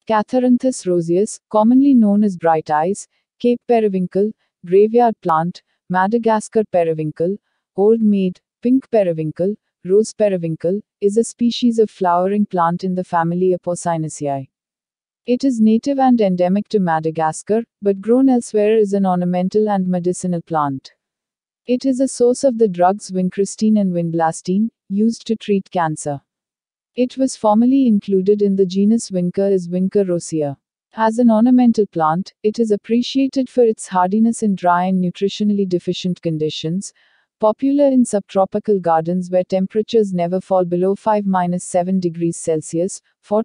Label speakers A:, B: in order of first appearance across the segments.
A: Catharanthus roseus, commonly known as bright eyes, Cape periwinkle, graveyard plant, Madagascar periwinkle, old maid, pink periwinkle, rose periwinkle, is a species of flowering plant in the family Apocynaceae. It is native and endemic to Madagascar, but grown elsewhere is an ornamental and medicinal plant. It is a source of the drugs vincristine and vinblastine, used to treat cancer. It was formerly included in the genus Vinca as Vinca rosea. As an ornamental plant, it is appreciated for its hardiness in dry and nutritionally deficient conditions, popular in subtropical gardens where temperatures never fall below 5-7 degrees Celsius,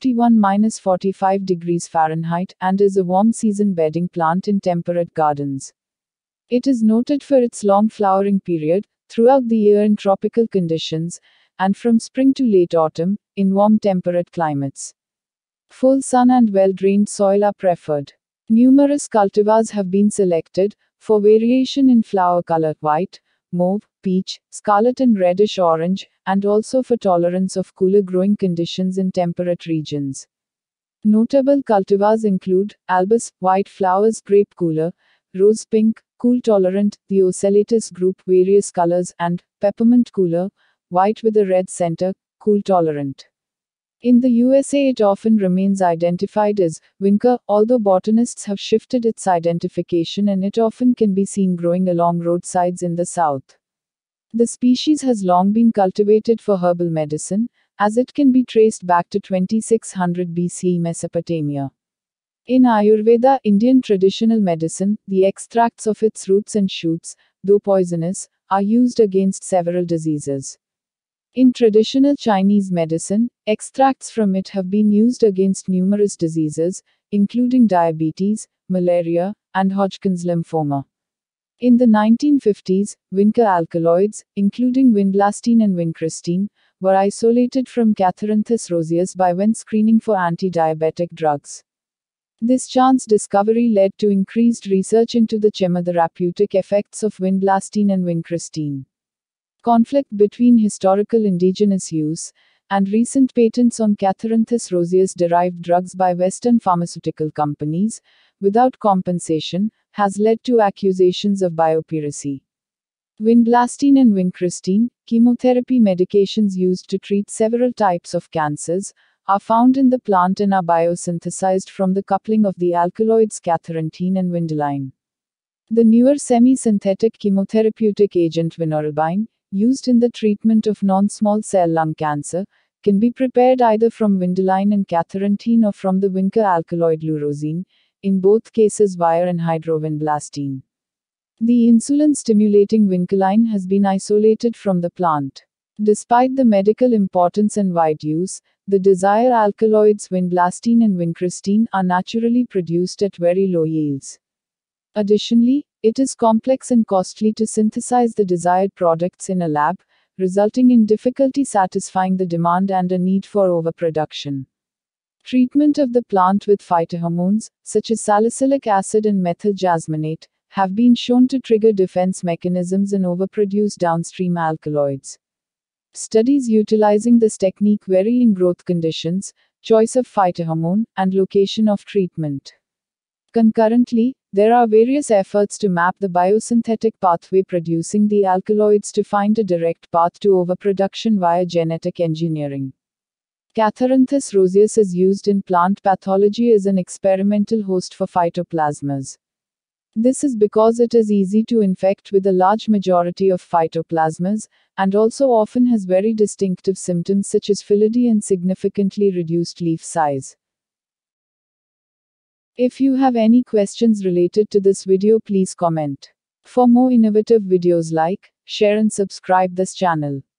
A: 41-45 degrees Fahrenheit, and is a warm season bedding plant in temperate gardens. It is noted for its long flowering period, throughout the year in tropical conditions, and from spring to late autumn, in warm temperate climates. Full sun and well-drained soil are preferred. Numerous cultivars have been selected, for variation in flower color white, mauve, peach, scarlet and reddish-orange, and also for tolerance of cooler growing conditions in temperate regions. Notable cultivars include Albus, white flowers grape cooler, rose pink, cool tolerant, the Ocellatus group various colors, and peppermint cooler, white with a red center, cool tolerant. In the USA it often remains identified as Vinca, although botanists have shifted its identification and it often can be seen growing along roadsides in the south. The species has long been cultivated for herbal medicine, as it can be traced back to 2600 BCE Mesopotamia. In Ayurveda, Indian traditional medicine, the extracts of its roots and shoots, though poisonous, are used against several diseases. In traditional Chinese medicine, extracts from it have been used against numerous diseases, including diabetes, malaria, and Hodgkin's lymphoma. In the 1950s, Vinca alkaloids, including vinblastine and vincristine, were isolated from Catharanthus roseus by when screening for anti-diabetic drugs. This chance discovery led to increased research into the chemotherapeutic effects of vinblastine and vincristine. Conflict between historical indigenous use and recent patents on Catharanthus roseus derived drugs by Western pharmaceutical companies, without compensation, has led to accusations of biopiracy. Vinblastine and vincristine, chemotherapy medications used to treat several types of cancers, are found in the plant and are biosynthesized from the coupling of the alkaloids catharanthine and vindyline. The newer semi-synthetic chemotherapeutic agent vinorelbine, used in the treatment of non-small cell lung cancer, can be prepared either from vindyline and catharanthine or from the Vinca alkaloid lurosine, in both cases via anhydrovinblastine. The insulin-stimulating vincaline has been isolated from the plant. Despite the medical importance and wide use, the desired alkaloids vinblastine and vincristine are naturally produced at very low yields. Additionally, it is complex and costly to synthesize the desired products in a lab, resulting in difficulty satisfying the demand and a need for overproduction. Treatment of the plant with phytohormones, such as salicylic acid and methyl jasmonate, have been shown to trigger defense mechanisms and overproduce downstream alkaloids. Studies utilizing this technique vary in growth conditions, choice of phytohormone, and location of treatment. Concurrently, there are various efforts to map the biosynthetic pathway producing the alkaloids to find a direct path to overproduction via genetic engineering. Catharanthus roseus is used in plant pathology as an experimental host for phytoplasmas. This is because it is easy to infect with a large majority of phytoplasmas, and also often has very distinctive symptoms such as phyllody and significantly reduced leaf size. If you have any questions related to this video, please comment. For more innovative videos, like, share and subscribe this channel.